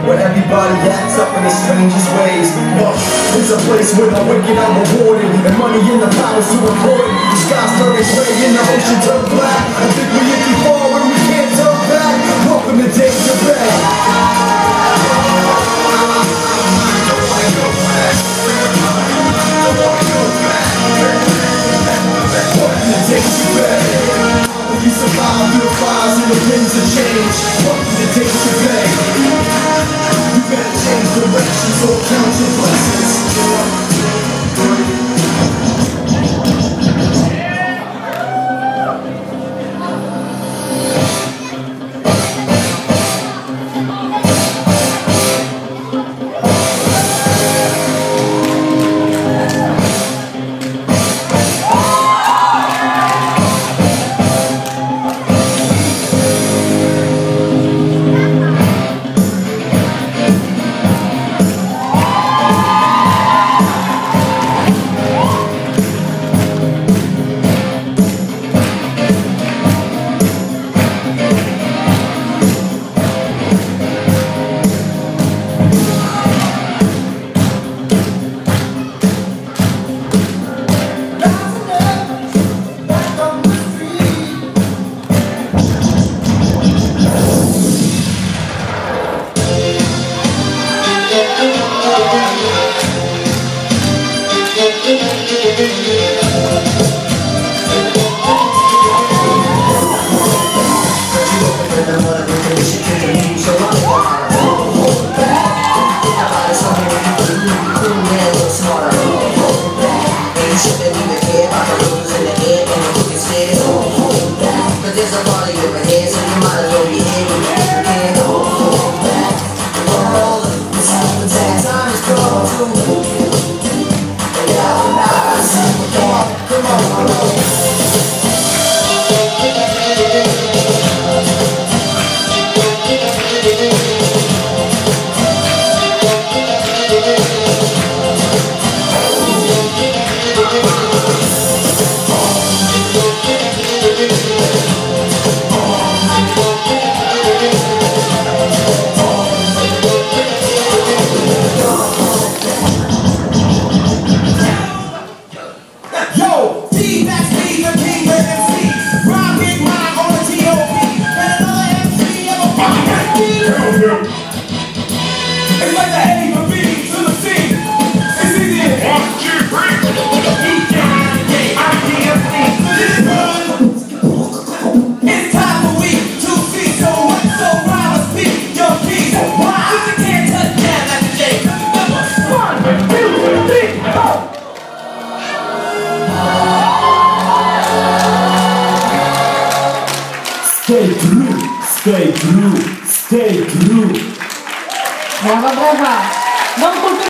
where everybody acts up in the strangest ways. It's a place where the wicked are rewarded, and money in the palace to record it. The skies turn gray and the ocean turn black. I think we hit too far when we can't turn back. Welcome to Danger Bay. We survive through the fires and the winds of change. Welcome to Danger Bay. You better change directions or count your blessings. Stay true, stay true, stay true. Brawa, brawa.